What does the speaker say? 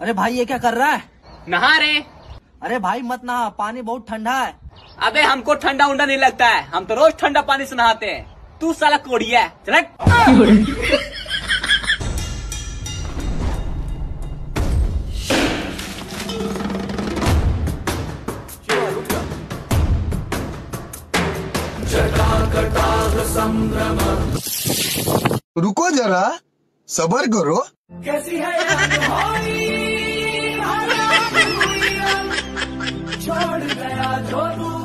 अरे भाई ये क्या कर रहा है? नहा रे। अरे भाई मत नहा, पानी बहुत ठंडा है। अबे हमको ठंडा उंडा नहीं लगता है, हम तो रोज ठंडा पानी से नहाते हैं। तू साला कोड़िया है, चल। रुको जरा, सबर करो। कैसी है छोड़ गया जो तू